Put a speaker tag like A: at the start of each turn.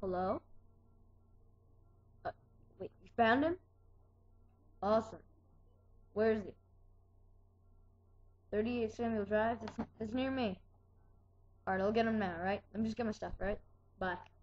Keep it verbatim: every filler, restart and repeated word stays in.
A: Hello? Uh, wait, you found him? Awesome. Where is he? thirty-eight Samuel Drive? That's, that's near me. Alright, I'll get him now, right? Let me just get my stuff, right? Bye.